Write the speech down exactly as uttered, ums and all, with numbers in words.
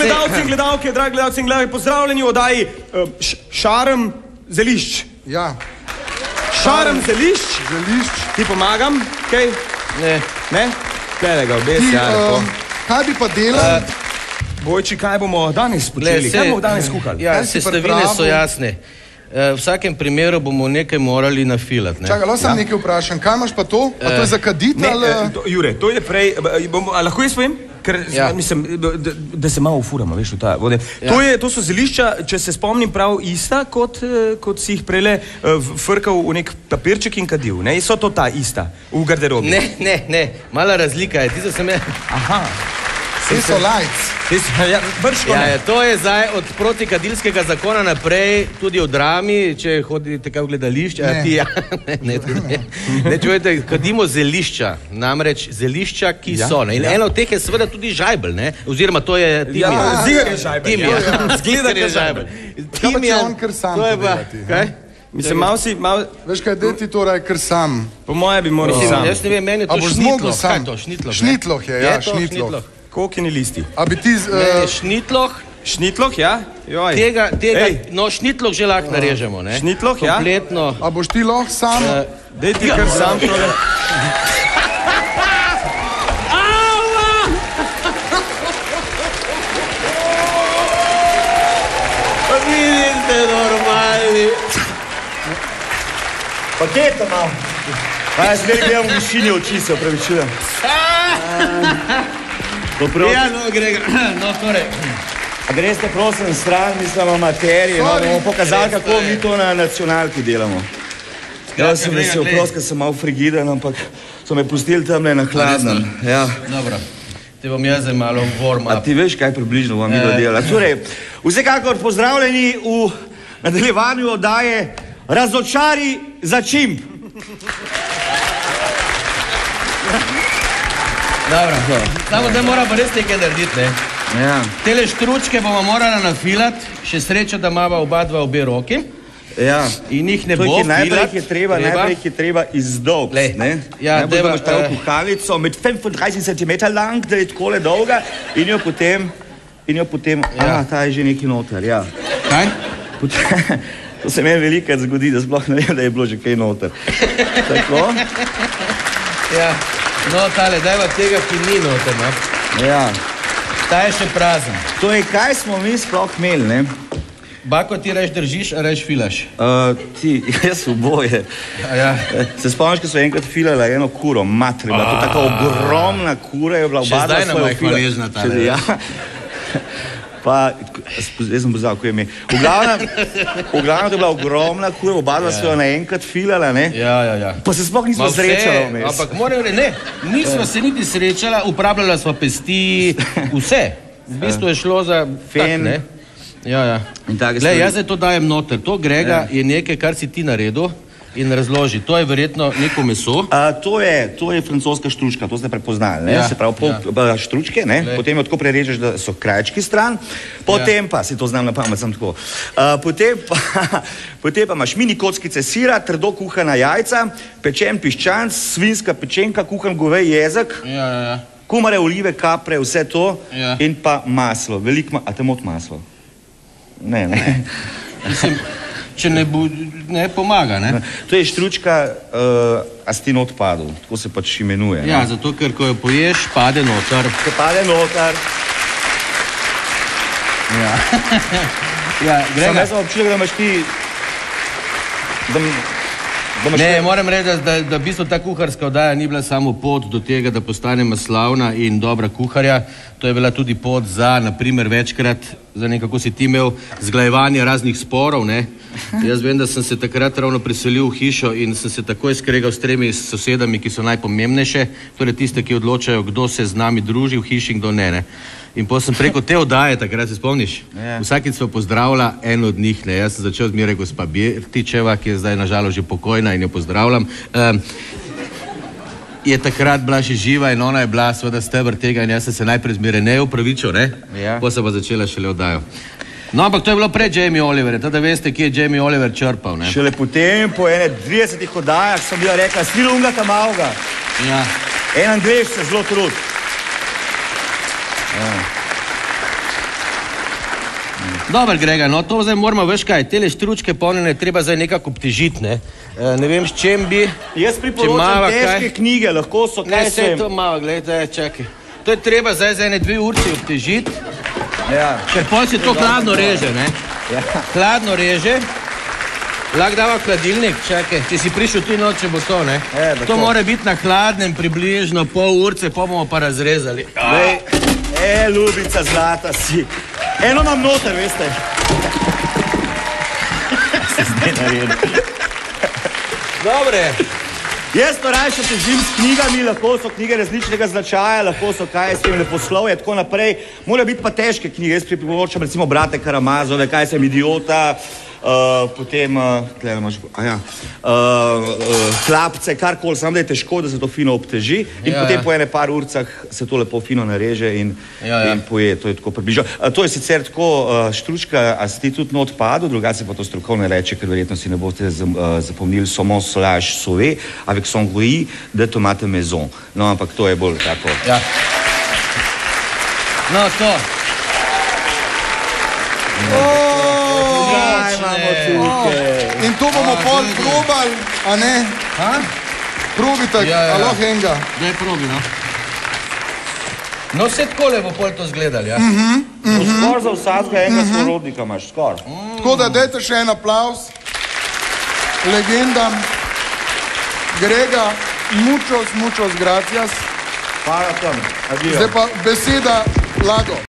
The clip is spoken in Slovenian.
gledalci in gledalke, dragi gledalci in gledalke, pozdravljeni v oddaji Šarm zelišč. Ja. Šarm zelišč. Zelišč. Ti pomagam, kaj? Ne. Ne? Tele ga obesi, ja, lepo. Kaj bi pa delal? Bojči, kaj bomo danes počeli? Kaj bomo danes kuhali? Ja, sestavine so jasne. V vsakem primeru bomo nekaj morali nafilati. Čakaj, lahko sem nekaj vprašam. Kaj imaš pa to? A to je za kaditi ali... Jure, to je prej... Lahko jaz povem? Ker mislim, da se malo ufuramo, veš, v ta vode. To so zelišča, če se spomnim prav, ista, kot si jih prele frkal v nek papirček in kadil. So to ta ista v garderobi? Ne, ne, ne. Mala razlika je. Ti so se me... Aha. Vse so lajc. To je zdaj od protikadilskega zakona naprej, tudi v drami, če hodite kaj v gledališče. Ne, ne, čujete, kadimo zelišča, namreč zelišča, ki so. In eno od teh je seveda tudi žajbel, ne? Oziroma to je timijan. Zigar je žajbel. Zgleda je žajbel. Kaj pa če on kar sam povedati? Kaj? Mislim, malo si, malo... Veš kaj, dej ti torej kar sam. Po moje bi moral sam. Jaz ne vem, meni je to šnitloh. Kaj je to, šnitloh? Šnitloh je, ja, šnitloh. Kokini listi. A bi ti... Šnitloh. Šnitloh, ja? Tega, tega, no šnitloh že lahko narežemo, ne? Šnitloh, ja? Kompletno. A boš ti lahko sam? Dej ti kar sam, tole. Pa vi niste normalni. Pa kje je to malo? Pa jaz zmeri gledam v višini oči, se opravičujem. Ja, no, Gregor, no, torej. A greste prosim stran, mislim o materiji, no, bomo pokazali, kako mi to na nacionalki delamo. Jaz sem vesel, prost, ker sem malo frigiden, ampak so me pustili tamle na hladnem. Dobro, te bom jaz zdaj malo warm up. A ti veš, kaj približno vam mi dodela? Torej, vsekakor pozdravljeni v nadaljevanju oddaje Razočari za čimp. Dobro, samo da mora pa res nekaj narediti, ne? Tele štručke bomo morali nafilati, še srečo, da imava oba dva obe roki. Ja. In jih ne bo filat. Najprej je treba, najprej je treba izdolg, ne? Ja, najprej bomo štavo kuhalico med petintrideset centimetrov lang, da je takole dolga, in jo potem, in jo potem, aha, ta je že nekaj noter, ja. Kaj? To se meni velikrat zgodi, da sploh ne vem, da je bilo že kaj noter. Tako? Ja. No, tale, dajva tega, ki ni noter, no. Ja. Ta je še prazen. To je, kaj smo mi sploh imeli, ne? Bako, ti reč držiš, a reč filaš? Ti, jaz oboje. Se spomniš, ko so enkrat filala eno kuro, matri, bila to tako ogromna kura, je bila obadva svojo fila. Še zdaj nam je hvaležna tale. Ja. Pa, jaz sem pozval, ko je ime. V glavnem, v glavnem to je bila ogromna kura, obadva svojo naenkrat filala, ne? Ja, ja, ja. Pa se sploh nismo srečala vmes. Ampak moram reči, ne, nismo se niti srečala, uporabljala smo pesti, vse. V bistvu je šlo za fen, ne? Ja, ja. Glej, jaz zdaj to dajem noter. To, Grega, je nekaj, kar si ti naredil in razloži. To je verjetno neko meso. To je, to je francoska štručka, to ste prepoznali, ne? Se pravi, pol štručke, ne? Potem jo tako prerežeš, da so krajčki stran, potem pa, si to znam na pamet, sem tako, potem pa, potem pa imaš mini kockice sira, trdo kuhana jajca, pečen piščanc, svinska pečenka, kuhan govej jezek, kumare, olive, kapre, vse to in pa maslo, veliko maslo, a te mot maslo? Ne, ne. Mislim, če ne bo, ne pomaga, ne? To je štručka astin odpadov, tako se pač imenuje. Ja, zato, ker ko jo poješ, pade noter. Ko pade noter. Ja. Ja, Grega. Sam jaz sem občutek, da imaš ti... Ne, moram reči, da v bistvu ta kuharska oddaja ni bila samo pot do tega, da postane slavna in dobra kuharja. To je bila tudi pot za, naprimer, večkrat, za nekako si ti imel zglajevanje raznih sporov, ne. Jaz vem, da sem se takrat ravno preselil v hišo in sem se takoj skregal s tremi sosedami, ki so najpomembnejše, torej tiste, ki odločajo, kdo se z nami druži v hiši in kdo ne, ne. In potem sem preko te oddaje, takrat se spomniš, vsakič sva pozdravila en od njih, ne, jaz sem začel zmeraj gospa Birtičeva, ki je zdaj nažalost že pokojna in jo pozdravljam, je takrat bila še živa in ona je bila seveda stebr tega in jaz sem se najprej zmeraj ne upravičil, ne, potem sem pa začela šele oddajo. No, ampak to je bilo pred Jamie Oliver, da veste, kje je Jamie Oliver črpal, ne. Šele potem, po ene dvajsetih oddajah, sem bila rekla, svilo unga ta malga. Ja. En Andrej se zelo trud. Dobar, Grega, no to zdaj moramo, veš kaj, tele štručke polnjene treba zdaj nekako obtežiti, ne? E, ne vem, s čem bi... Jaz priporočam težke kaj... knjige, lahko so kaj ne, sem... Ne, to malo, gledaj, čakaj. To je treba zdaj za ene dve urci obtežiti, ja. Ker pol se to hladno reže, ne? Ja. Hladno reže, lahko dava v hladilnik, čakaj, če si prišel tu noč, če bo to, ne? Ja, to mora biti na hladnem približno pol urce, pa bomo pa razrezali. Dej, e, ljubica zlata si. Eno imam noter, veste. Se zdaj naredil. Dobre. Jaz to rajše težim s knjigami, lahko so knjige različnega značaja, lahko so kaj s tem leposlovje, tako naprej. Mora biti pa težke knjige, jaz priporočam recimo Brate Karamazove, kaj sem idiota, uh, potem, uh, tle imaš, a ja, uh, uh, Hlapce, karkoli, samo da je težko, da se to fino obteži in ja, potem ja. Po ene par urcah se to lepo fino nareže in, ja, ja. In poje, to je tako približno. Uh, to je sicer tako uh, štručka, a si ti tudi not padel, drugače pa to strokovno reče, ker verjetno si ne boste zapomnili saumon solage sauvé avec son riz de tomate maison. No, ampak to je bolj tako. Ja. No, to. Kaj imamo tukaj? In to bomo pol probali, a ne? Ha? Probite, alo henga. Daj probi, no. No, vse takole bo pol to zgledali, ja? Skor za vsadka enega sorodnika imaš, skor. Tako da dajte še en aplauz legendam. Grega, muchos, muchos gracias. Hvala tam. Zdaj pa beseda Lado.